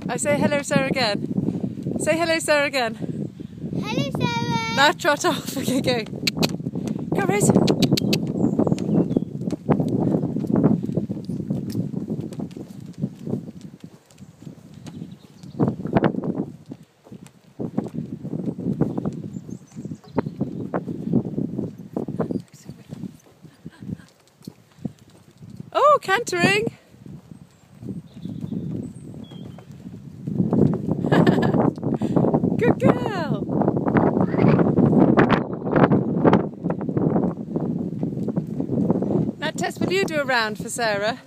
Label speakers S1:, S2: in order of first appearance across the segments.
S1: I say hello, Sarah again. Say hello, Sarah again.
S2: Hello, Sarah.
S1: Now trot off. Okay, go. Go, Rose. Oh, cantering. Good girl. Now, Tess, will you do a round for Sarah?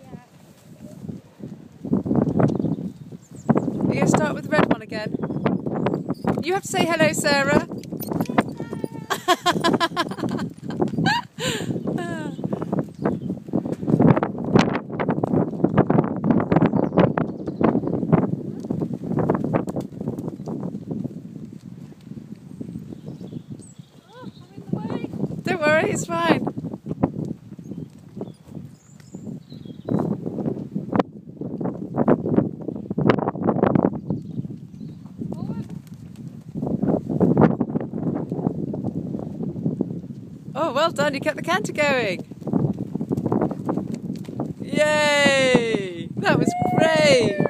S1: You're going to start with the red one again. You have to say hello, Sarah. Don't worry, it's fine. Oh, well done, you kept the canter going. Yay! That was great!